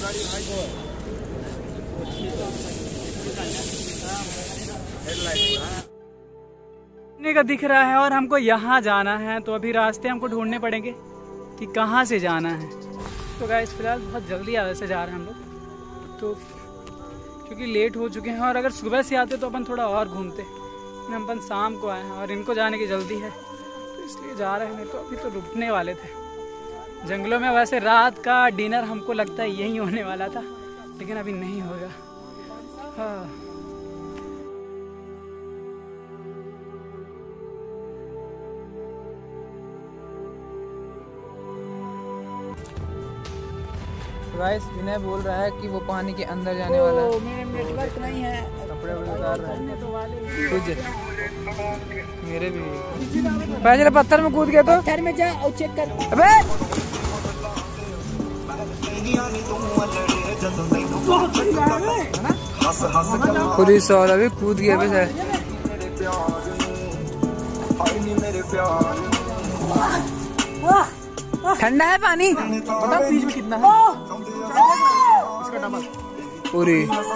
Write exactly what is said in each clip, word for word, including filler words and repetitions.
का दिख रहा है और हमको यहाँ जाना है, तो अभी रास्ते हमको ढूंढने पड़ेंगे कि कहाँ से जाना है। तो गाइस फिलहाल बहुत जल्दी आगे से जा रहे हैं हम लोग, तो क्योंकि लेट हो चुके हैं। और अगर सुबह से आते तो अपन थोड़ा और घूमते, हम अपन शाम को आए हैं और इनको जाने की जल्दी है तो इसलिए जा रहे हैं। नहीं तो अभी तो रुकने वाले थे जंगलों में। वैसे रात का डिनर हमको लगता है यही होने वाला था, लेकिन अभी नहीं होगा। हाँ गाइस विनय बोल रहा है कि वो पानी के अंदर जाने वाला है। मेरे नेटवर्क नहीं है, कपड़े उतार रहा है तो वाले कुछ मेरे भी पहले पत्थर में कूद गया तो पत्थर में जा और चेक कर। अबे पुलिस वाला भी कूद गया वैसे। ठंडा है पानी, पता बीच में कितना है इसका डबल पूरी।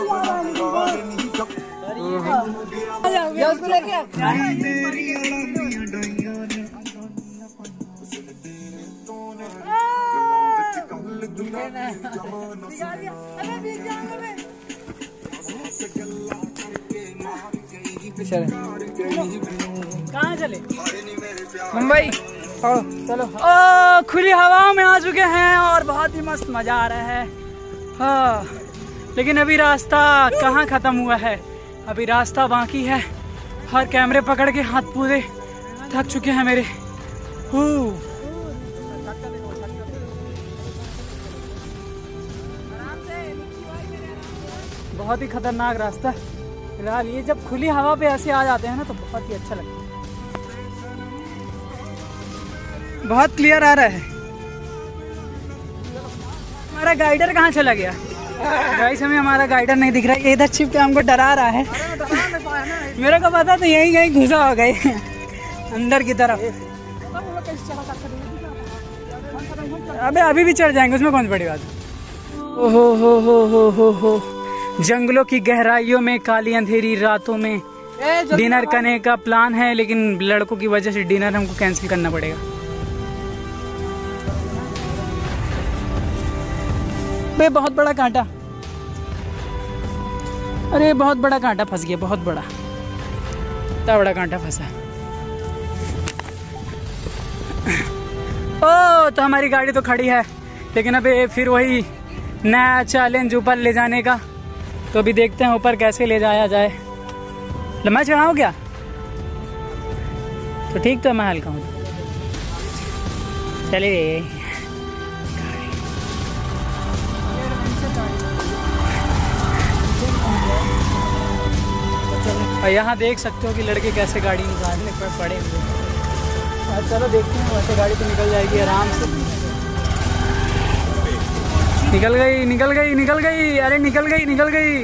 कहाँ चले? मुंबई। चलो ओ खुली हवाओं में आ चुके हैं और बहुत ही मस्त मजा आ रहा है। हाँ लेकिन अभी रास्ता कहाँ खत्म हुआ है, अभी रास्ता बाकी है। हर कैमरे पकड़ के हाथ पूरे थक चुके हैं मेरे। बहुत ही खतरनाक रास्ता फिलहाल। ये जब खुली हवा पे ऐसे आ जाते हैं ना तो बहुत ही अच्छा लगता है। बहुत क्लियर आ रहा है। हमारा गाइडर कहाँ चला गया? गाइस हमें हमारा गाइडर नहीं दिख रहा है, ये इधर छिप के हमको डरा रहा है। मेरे को पता तो यही कहीं घुसा हो गए अंदर की तरफ। अबे अभी भी चढ़ जाएंगे, उसमें कौन सी बड़ी बात है। ओहो हो हो हो हो हो जंगलों की गहराइयों में काली अंधेरी रातों में डिनर करने का प्लान है, लेकिन लड़कों की वजह से डिनर हमको कैंसिल करना पड़ेगा। बे बहुत बड़ा कांटा, अरे बहुत बड़ा कांटा फंस गया, बहुत बड़ा इतना बड़ा कांटा फंसा। ओ तो हमारी गाड़ी तो खड़ी है, लेकिन अबे फिर वही नया चैलेंज ऊपर ले जाने का। तो अभी देखते हैं ऊपर कैसे ले जाया जाए। लम्बा चढ़ाओ क्या? तो ठीक तो मैं हल्का हूँ। चलिए और यहाँ देख सकते हो कि लड़के कैसे गाड़ी निकालने पर पड़े हुए हैं। चलो देखते हैं, वैसे गाड़ी तो निकल जाएगी आराम से। निकल गई निकल गई निकल गई अरे निकल गई निकल गई।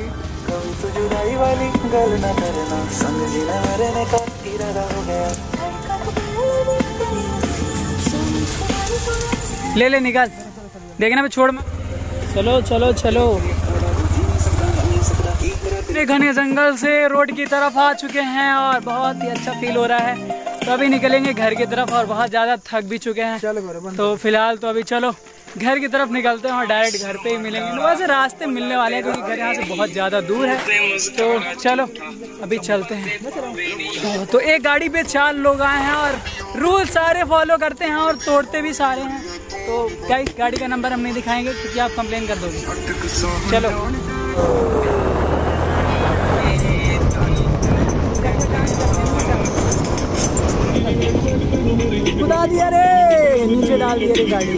ले ले निकाल, देखना छोड़ मत। चलो चलो चलो। घने जंगल से रोड की तरफ आ चुके हैं और बहुत ही अच्छा फील हो रहा है। तो अभी निकलेंगे घर की तरफ और बहुत ज़्यादा थक भी चुके हैं। तो फिलहाल तो अभी चलो घर की तरफ निकलते हैं और डायरेक्ट घर पे ही मिलेंगे। वैसे रास्ते मिलने वाले हैं क्योंकि घर यहाँ से बहुत ज़्यादा दूर है। तो चलो अभी चलते हैं। तो एक गाड़ी पे चार लोग आए हैं और रूल सारे फॉलो करते हैं और तोड़ते भी सारे हैं। तो गाइस गाड़ी का नंबर हम नहीं दिखाएंगे क्योंकि आप कंप्लेन कर दोगे। चलो खुदा दिया रे, नीचे डाल दिया रे गाड़ी।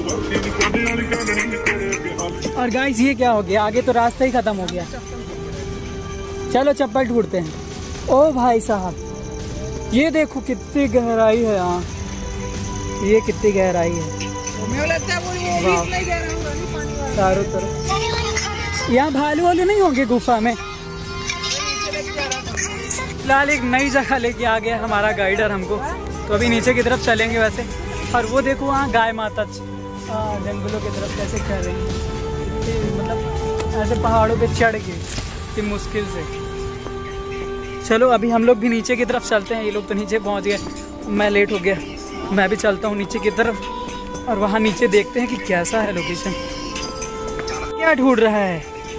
और गाइस ये क्या हो गया, आगे तो रास्ता ही खत्म हो गया। चलो चप्पल ढूंढते हैं। ओ भाई साहब ये देखो कितनी गहराई है यहाँ, ये कितनी गहराई है चारों तरफ। यहाँ भालू वालू नहीं होंगे गुफा में। फिलहाल एक नई जगह लेके आ गया हमारा गाइडर हमको। तो अभी नीचे की तरफ चलेंगे वैसे। और वो देखो वहाँ गाय माता जंगलों की तरफ कैसे कर रही है। कि मतलब ऐसे पहाड़ों पे चढ़ के कि मुश्किल से। चलो अभी हम लोग भी नीचे की तरफ चलते हैं। ये लोग तो नीचे पहुंच गए, मैं लेट हो गया। मैं भी चलता हूँ नीचे की तरफ और वहाँ नीचे देखते हैं कि कैसा है लोकेशन। क्या ढूंढ रहा है?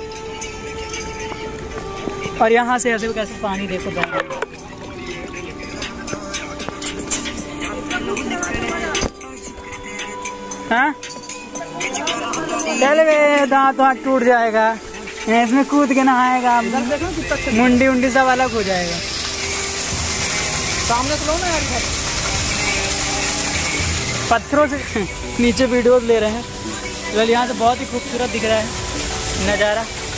और यहाँ से ऐसे कैसे पानी देखो जा रहा है। हाँ चल बे, दांत वाँत टूट जाएगा, इसमें कूद के नहाएगा, मुंडी उंडी सब अलग हो जाएगा। सामने तो लो ना यार, पत्थरों से नीचे वीडियोस ले रहे हैं। वेल यहाँ से बहुत ही खूबसूरत दिख रहा है नज़ारा।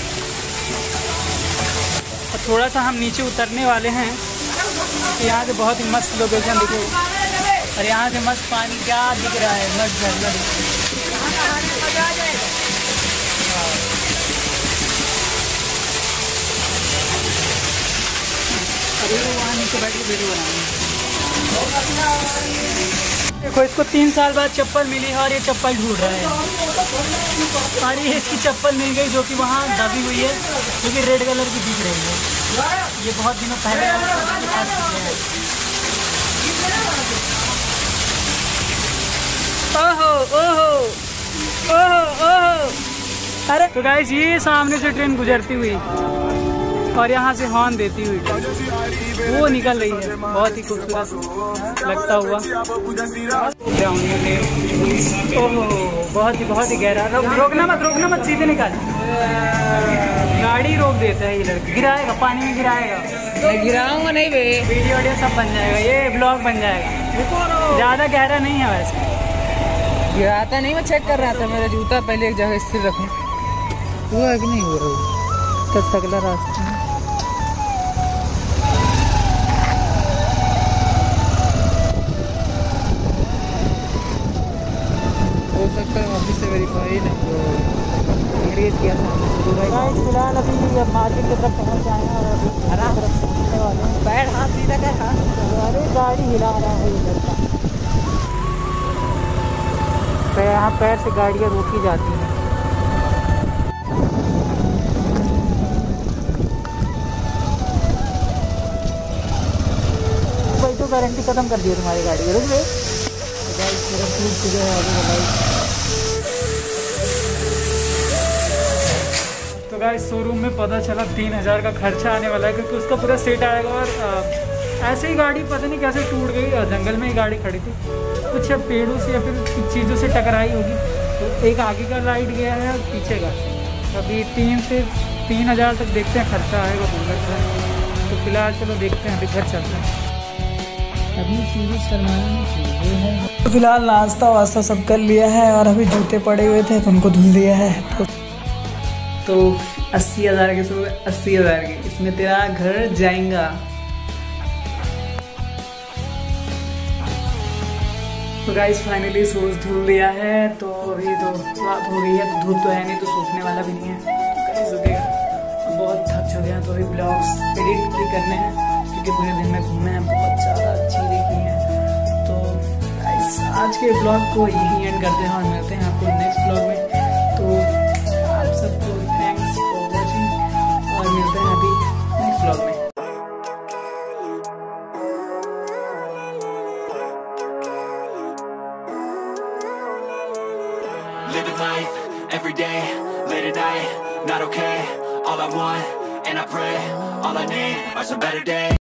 और थोड़ा सा हम नीचे उतरने वाले हैं, तो यहाँ से बहुत ही मस्त लोकेशन दिखेगा। और यहाँ से मस्त पानी क्या दिख रहा है, मस्त झरना दिख रहा है। अरे वहाँ नीचे बैठ के वीडियो बनाएंगे। देखो इसको तीन साल बाद चप्पल मिली है और ये चप्पल ढूंढ रहा है। और ये इसकी चप्पल मिल गई जो कि वहाँ दबी हुई है, जो कि रेड कलर की दिख रही है। ये बहुत दिनों पहले ओहो ओहो ओहो ओहो। अरे तो गाइस ये सामने से ट्रेन गुजरती हुई और यहाँ से हॉर्न देती हुई वो निकल रही है, बहुत ही खूबसूरत लगता हुआ। ओहो बहुत ही बहुत ही गहरा। रो, रोकना मत रोकना मत, सीधे निकाल। गाड़ी रोक देता है ये लड़का, गिराएगा पानी में, गिराएगा। मैं गिराऊंगा नहीं बे, वीडियो वीडियो सब बन जाएगा, ये ब्लॉग बन जाएगा। ज़्यादा गहरा नहीं है वैसे। गिराता नहीं, मैं चेक कर रहा था मेरा जूता पहले एक जगह स्थिर रखूं। हुआ है कि नहीं हो रहा? तो अगला रास्ता हो सकता है ऑफिस से वेरीफाई ना किया सामने से। फिलहाल अभी मार्केट की तरफ पहुँच जाए हैं और अभी आराम तरफ पहुँचने वाले हैं। पैर हाथ सीधा कर, हाथ। अरे गाड़ी हिला रहा है ये लड़का, तो यहाँ पैर से गाड़ियाँ रोकी जाती हैं। भाई तो गारंटी खत्म कर दी है तुम्हारी गाड़ी, रुक गए। तो गाइस शोरूम में पता चला तीन हज़ार का खर्चा आने वाला है, क्योंकि उसका पूरा सेट आएगा। और आ, ऐसे ही गाड़ी पता नहीं कैसे टूट गई, जंगल में ही गाड़ी खड़ी थी, कुछ पेड़ों से या फिर चीज़ों से टकराई होगी। तो एक आगे का लाइट गया है और पीछे का। अभी तीन से तीन हज़ार तक देखते हैं खर्चा आएगा बुलेट का। तो फिलहाल चलो देखते हैं, अभी घर चलते हैं। अभी चीज़ें शर्माना चाहिए है। तो फिलहाल नाश्ता वास्ता सब कर लिया है और अभी जूते पड़े हुए थे तो उनको धुल दिया है। तो तो अस्सी हज़ार के सो अस्सी हज़ार के इसमें तेरा घर जाएगा। तो गाइस फाइनली सूज धुल लिया है, तो अभी तो रात हो गई है, तो धूप तो है नहीं, तो सूखने वाला भी नहीं है। तो गाइस रुकेगा, बहुत थक चुके हैं, तो अभी ब्लॉग्स एडिट भी करने हैं, क्योंकि पूरे दिन में घूमे हैं, बहुत ज़्यादा चीज़ें की हैं। तो गाइस आज के ब्लॉग को यही एंड करते हैं और मिलते हैं आपको नेक्स्ट ब्लॉग में। तो आप सबको थैंक्स फॉर वॉचिंग और मिलते हैं अभी नेक्स्ट ब्लॉग में। Living life, every day, late at night, not okay. All I want, and I pray, all I need are some better days.